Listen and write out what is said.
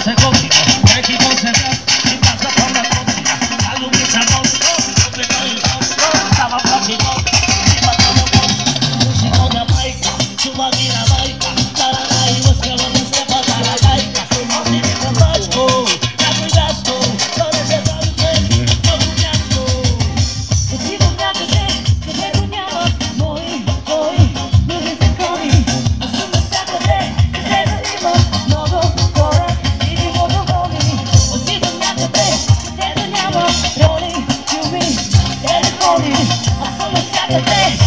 Rolling, you mean, let it roll in. I saw the Saturday.